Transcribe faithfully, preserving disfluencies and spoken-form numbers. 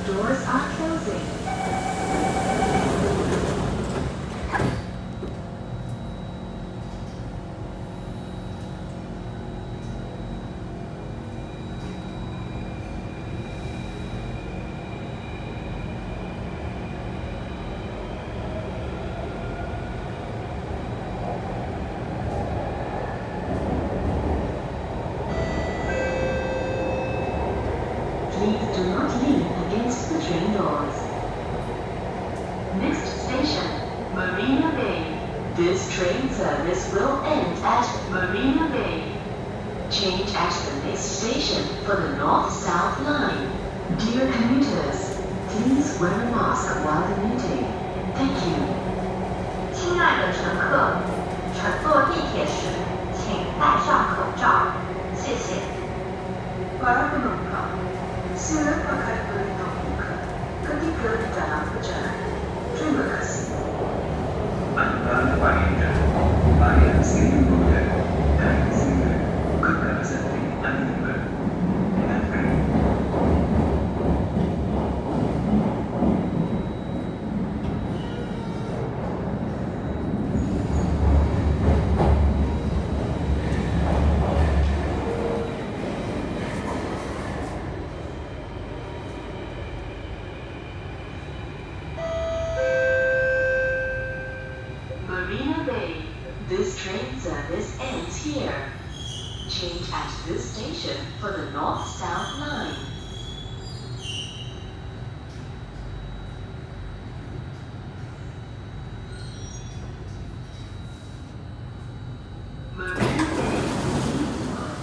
Doors are closing. Please do not lean against the train doors. Next station, Marina Bay. This train service will end at Marina Bay. Change at the next station for the North-South line. Dear commuters, please wear a mask while commuting. Thank you. 亲爱的乘客，乘坐地铁时请戴上口罩。谢谢。바라보는가? 실내가 갈 거리도 ketika di dalam perjalanan. Terima kasih. Anda wanita, bayar sini muda, dan sini bukan seperti Anda. Nanti. Marina Bay. This train service ends here. Change at this station for the North-South line.